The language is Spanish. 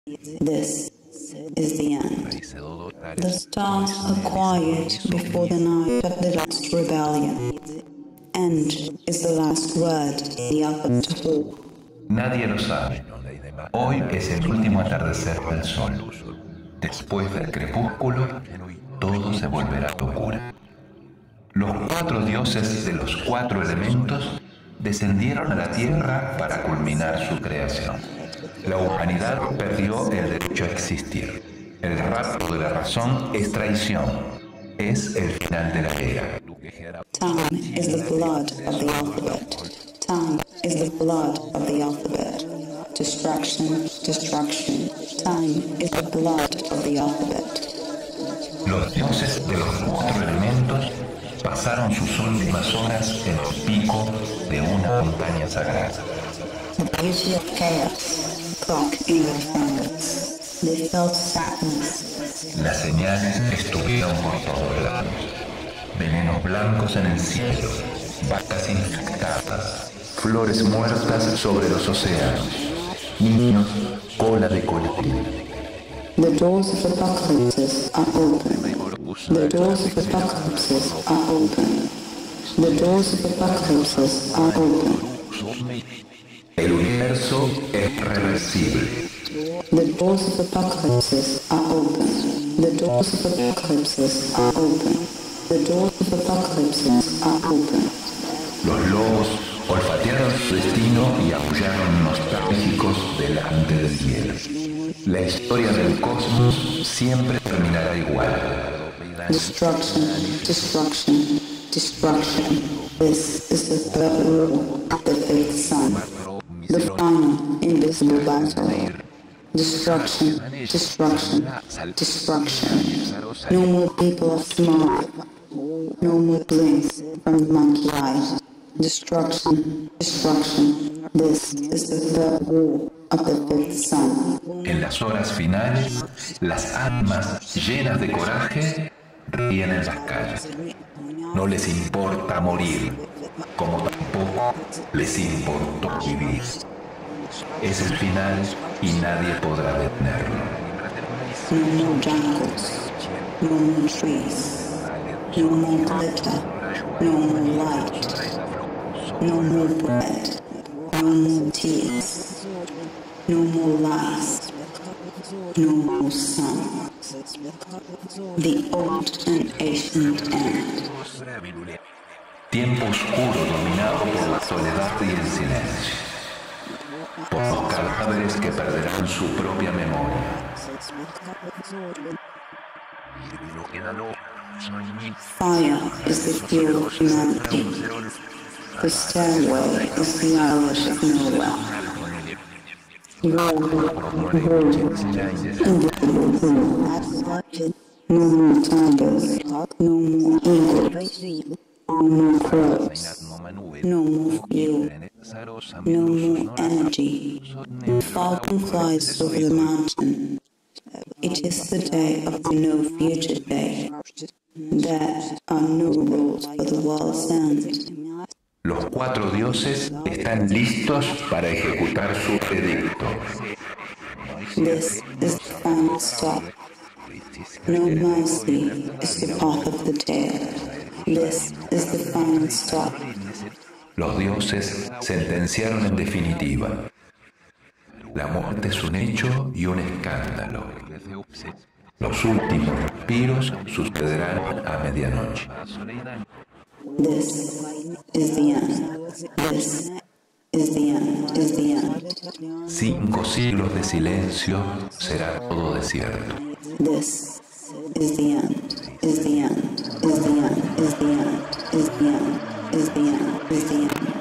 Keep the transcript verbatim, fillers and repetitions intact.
This is the end. The stars are quiet before the night of the last rebellion. End is the last word, the alphabet of all. Nadie lo sabe. Hoy es el último atardecer del sol. Después del crepúsculo, todo se volverá locura. Los cuatro dioses de los cuatro elementos descendieron a la tierra para culminar su creación. La humanidad perdió el derecho a existir. El rapto de la razón es traición. Es el final de la era. Time is the blood of the alphabet. Time is the blood of the alphabet. Destruction, destruction. Time is the blood of the alphabet. Los dioses de los cuatro elementos pasaron sus últimas horas en el pico de una montaña sagrada. The beauty of chaos. Clock in their fingers. They felt sadness. Las señales estuvieron por todos lados. Venenos blancos en el cielo, vacas infectadas, flores muertas sobre los océanos, niños, cola de colibrí. The doors of apocalypses are open. The doors of apocalypses are open. The doors of apocalypses are open. El universo es reversible. The doors of apocalypses are open. The doors of apocalypses are open. The doors of apocalypses are open. Los lobos olfatearon su destino y aullaron nostálgicos delante del hielo. La historia del cosmos siempre terminará igual. Destruction, destruction, destruction. This is the third rule of the fifth sun. The final, invisible battle. Destruction, destruction, destruction. No more people of tomorrow. No more blinks from the monkey eyes. Destruction, destruction. This is the third rule of the fifth sun. En las horas finales, las almas llenas de coraje ríen en las calles. No les importa morir, como tampoco les importó vivir. Es el final y nadie podrá detenerlo. No more jungles, no more trees, no more glitter, no more light, no more bread, no more tears, no more lies, no more sun. The old and ancient end. Tiempo oscuro dominado por la soledad y el silencio, por los cadáveres que perderán su propia memoria. Fire is the fuel of humanity. The stairway is the Irish of nowhere. No more tigers, no more eagles, no more crows, no more fuel, no more energy. The falcon flies over the mountain. It is the day of the no future day. There are no rules for the world's end. Los cuatro dioses están listos para ejecutar su edicto. This is the final stop. No mercy is the path of the tale. This is the final stop. Los dioses sentenciaron en definitiva. La muerte es un hecho y un escándalo. Los últimos respiros sucederán a medianoche. This is the end. This is the end. Is the end. Cinco siglos de silencio será todo desierto. This is the end. Is the end. Is the end. Is the end. Is the end. Is the end. Is the end.